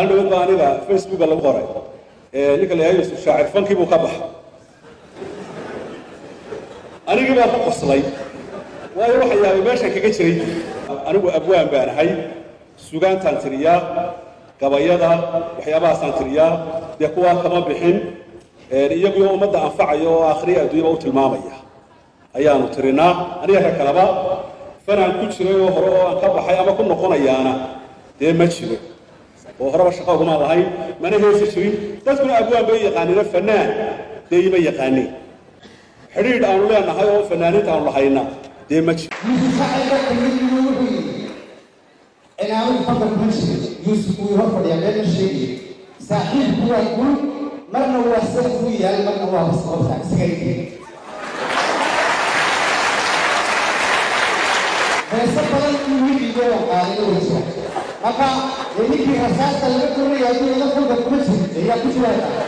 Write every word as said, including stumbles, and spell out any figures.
maalin dhaweed baa aniga Facebook lagu qoray ee ninka la yiraahdo shaacir fankii buu ka baxay aniga baa ku qoslay waayo waxa yaabay meeshan kaga jiray anigu abwaan baan ahay suugaantan tiriyaa gabayada waxyaabaha san tiriyaa de kuwa kama bixin ee iyagu ummadda anfacayo oo akhriya adduunyada u tilmaamaya ayaanu tirinaa aniga kalaba fanaan ku jiray oo hore oo aan ka baxay ama ku noqonayaana dee ma jiro oo horeba shaqo uma lahayn mana heesi jirin dadkuna abwaan bay yaqaanina fanaan dee ima yaqaaneen xiriir aanu leenahay oo fanaaniinta aanu lahayna dee ma jiro أنا أقول فقط ماشي يوسف ويرفض يا بين الشيء صحيح هو يقول مرنا هو السقف ويا مرنا هو الصوت سكيت بس طبعا يجي يجوا على الوجه أبا يجي رسالة الذكر يا دي أنا فقط ماشي يا كذا